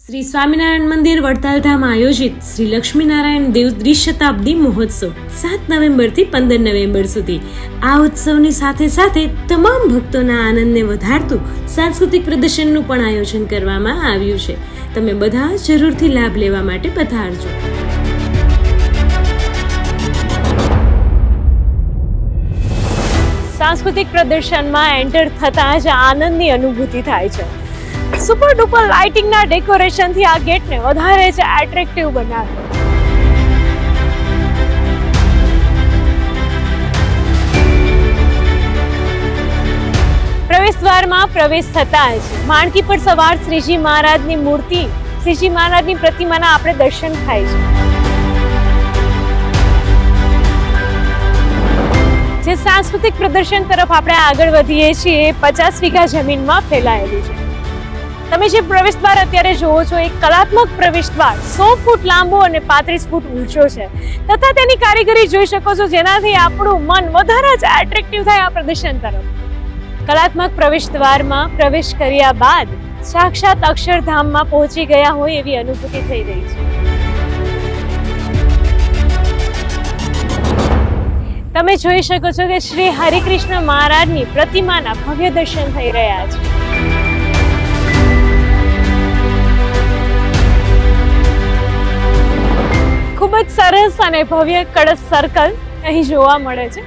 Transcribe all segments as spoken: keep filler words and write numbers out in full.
શ્રી સ્વામિનારાયણ મંદિર વડતાલધામ આયોજિત શ્રી લક્ષ્મીનારાયણ દેવ દ્વિશતાબ્દી મહોત્સવ સાત નવેમ્બર થી પંદર નવેમ્બર સુધી આ ઉત્સવની સાથે સાથે તમામ ભક્તોના આનંદને વધારતું સાંસ્કૃતિક પ્રદર્શનનું પણ આયોજન કરવામાં આવ્યું છે. તમે બધા જરૂરથી લાભ લેવા માટે પધારજો. સાંસ્કૃતિક પ્રદર્શનમાં એન્ટર થતાં જ આનંદની અનુભૂતિ થાય છે. સુપર ડુપર લાઇટિંગના ડેકોરેશનથી આ ગેટને વધારે જ એટ્રેક્ટિવ બનાવે. પ્રવેશદ્વારમાં પ્રવેશ થતાં જ માણકી પર સવાર શ્રીજી મહારાજની મૂર્તિ, શ્રીજી મહારાજની પ્રતિમાના આપણે દર્શન થાય છે. જે સાંસ્કૃતિક પ્રદર્શન તરફ આપણે આગળ વધીએ છીએ એ પચાસ વીઘા જમીનમાં ફેલાયેલું છે. તમે જે પ્રવેશદ્વાર અત્યારે જોવો છો એ કલાત્મક પ્રવેશદ્વાર સો ફૂટ લાંબો અને પાંત્રીસ ફૂટ ઊંચો છે તથા તેની કારીગરી જોઈ શકો છો, જેનાથી આપણું મન વધારે જ એટ્રેક્ટિવ થાય આ પ્રદર્શન તરફ. કલાત્મક પ્રવેશદ્વારમાં પ્રવેશ કર્યા બાદ સાક્ષાત અક્ષરધામમાં પહોંચી ગયા હોય એવી અનુભૂતિ થઈ રહી છે. તમે જોઈ શકો છો કે શ્રી હરિકૃષ્ણ મહારાજની પ્રતિમાના ભવ્ય દર્શન થઈ રહ્યા છે. ખૂબ જ સરસ અને ભવ્ય કળશ સર્કલ અહીં જોવા મળે છે.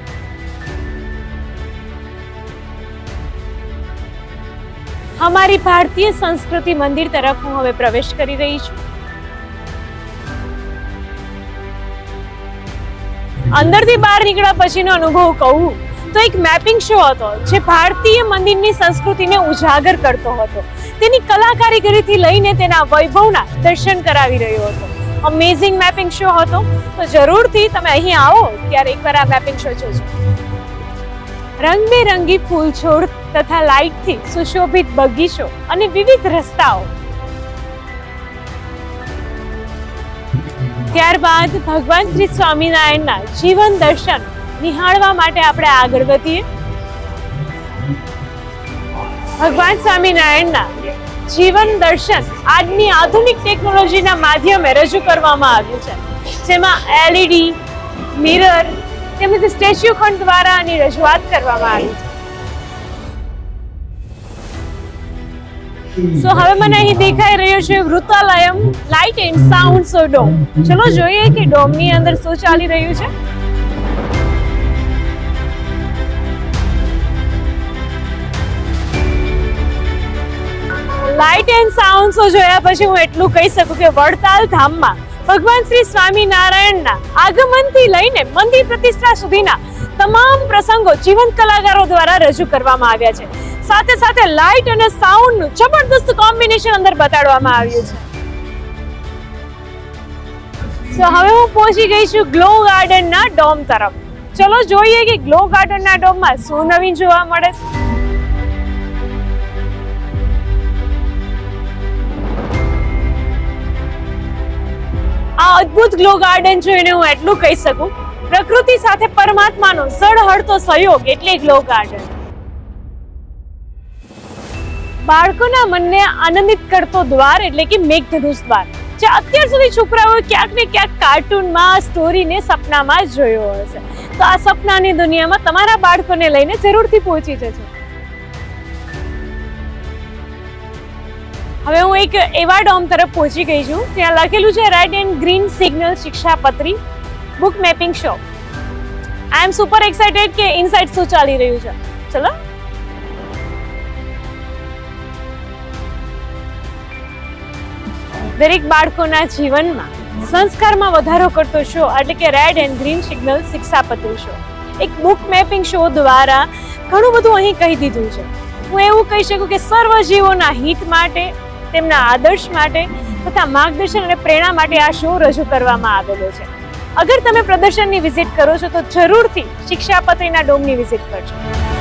અમારી ભારતીય સંસ્કૃતિ મંદિર તરફ હું હવે પ્રવેશ કરી રહી છું. અંદરથી બહાર નીકળ્યા પછીનો અનુભવ કહું તો એક મેપિંગ શો હતો જે ભારતીય મંદિરની સંસ્કૃતિને ઉજાગર કરતો હતો. તેની કલા કારીગરીથી લઈને તેના વૈભવના દર્શન કરાવી રહ્યો હતો. અમેઝિંગ મેપિંગ શો હતો. તો જરૂરથી તમે અહીં આવો ત્યારે એકવાર આ મેપિંગ શો જોજો. રંગબેરંગી ફૂલ છોડ તથા લાઇટથી સુશોભિત બગીચો અને વિવિધ રસ્તાઓ. ત્યારબાદ ભગવાન શ્રી સ્વામિનારાયણના જીવન દર્શન નિહાળવા માટે આપણે આગળ વધીએ. ભગવાન સ્વામિનારાયણના જીવન દર્શન આજની આધુનિક ટેકનોલોજીના માધ્યમે રજૂ કરવામાં આવ્યું છે, જેમાં એલઈડી, મિરર તેમજ સ્ટેચ્યુ ખંડ દ્વારા આની રજૂઆત કરવામાં આવી છે. સો હવે મને અહીં દેખાઈ રહ્યો છે Vrutalayam light and sound show dome. ચલો જોઈએ કે ડોમની અંદર શું ચાલી રહ્યું છે. લાઇટ એન્ડ સાઉન્ડ શો જોયા પછી હું એટલું કહી શકું કે વડતાલ ધામમાં ભગવાન શ્રી સ્વામિનારાયણના આગમનથી લઈને મંદિર પ્રતિષ્ઠા સુધીના તમામ પ્રસંગો જીવંત કલાકારો દ્વારા રજૂ કરવામાં આવ્યા છે. સાથે સાથે લાઇટ અને સાઉન્ડનું જબરદસ્ત કોમ્બિનેશન અંદર બતાડવામાં આવ્યું છે. સો હવે હું પહોંચી ગઈ છું ગ્લો ગાર્ડનના ડોમ તરફ. ચલો જોઈએ કે ગ્લો ગાર્ડનના ડોમમાં શું નવીન જોવા મળે છે. આ અદ્ભુત ગ્લો ગાર્ડન જોઈને હું એટલું કહી શકું, પ્રકૃતિ સાથે પરમાત્માનો સળહળતો સહયોગ એટલે ગ્લો ગાર્ડન. બાળકોના મનને આનંદિત કરતો દ્વાર એટલે કે મેઘધનુષ દ્વાર, જે અત્યાર સુધી છોકરાઓ ક્યાંક ને ક્યાંક કાર્ટૂનમાં, સ્ટોરીને સપનામાં જ જોયો હશે. તો આ સપનાની દુનિયામાં તમારા બાળકોને લઈને જરૂરથી પહોંચી જજો. હવે હું એક એવા ડોમ તરફ પહોંચી ગઈ છું ત્યાં લખેલું છે red and green signal Shikshapatri book mapping show. I am super excited કે ઇનસાઇડ શું ચાલી રહ્યું છે. ચલો દરેક બાળકોના જીવનમાં સંસ્કારમાં વધારો કરતો શો એટલે કે red and green signal Shikshapatri show. એક બુક મેપિંગ શો દ્વારા ઘણું બધું અહીં કહી દીધું છે. હું એવું કહી શકું કે સર્વ જીવોના હિત માટે, તેમના આદર્શ માટે તથા માર્ગદર્શન અને પ્રેરણા માટે આ શો રજૂ કરવામાં આવેલો છે. અગર તમે પ્રદર્શનની વિઝિટ કરો છો તો જરૂરથી શિક્ષાપત્રીના ડોમની વિઝિટ કરજો.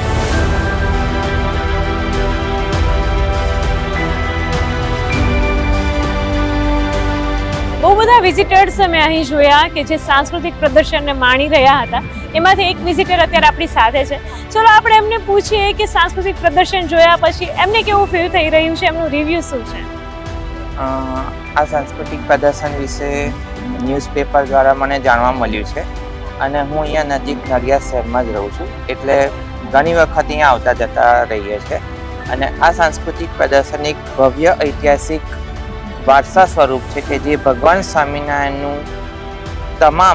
બહુ બધા વિઝિટર્સ અમે અહીં જોયા કે જે સાંસ્કૃતિક પ્રદર્શનને માણી રહ્યા હતા. એમાંથી એક વિઝિટર અત્યારે આપણી સાથે છે. ચલો આપણે એમને પૂછીએ કે સાંસ્કૃતિક પ્રદર્શન જોયા પછી એમને કેવું ફીલ થઈ રહ્યું છે, એમનું રિવ્યુ શું છે. અ, આ સાંસ્કૃતિક પ્રદર્શન વિશે ન્યૂઝપેપર દ્વારા મને જાણવા મળ્યું છે અને હું અહીંયા નજીક નડિયાદ શહેરમાં જ રહું છું, એટલે ઘણી વખત અહીંયા આવતા જતા રહીએ છીએ. અને આ સાંસ્કૃતિક પ્રદર્શન એક ભવ્ય ઐતિહાસિક વારસા સ્વરૂપ છે કે જે ભગવાન સ્વામિનારાયણનું તમામ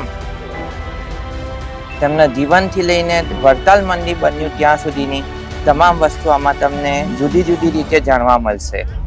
તેમના જીવનથી લઈને વડતાલ મંદિર બન્યું ત્યાં સુધીની તમામ વસ્તુ આમાં તમને જુદી જુદી રીતે જાણવા મળશે.